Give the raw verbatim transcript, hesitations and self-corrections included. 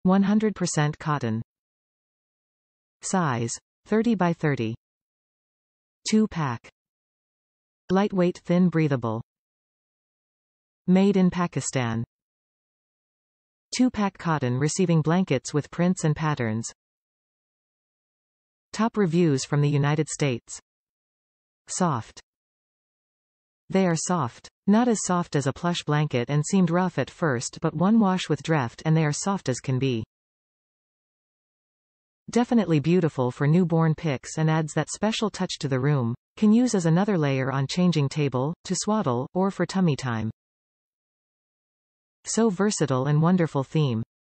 one hundred percent cotton. Size, thirty by thirty. two pack. Lightweight, thin, breathable. Made in Pakistan. two pack cotton receiving blankets with prints and patterns. Top reviews from the United States. Soft. They are soft. Not as soft as a plush blanket and seemed rough at first, but one wash with dreft and they are soft as can be. Definitely beautiful for newborn pics and adds that special touch to the room. Can use as another layer on changing table, to swaddle, or for tummy time. So versatile and wonderful theme.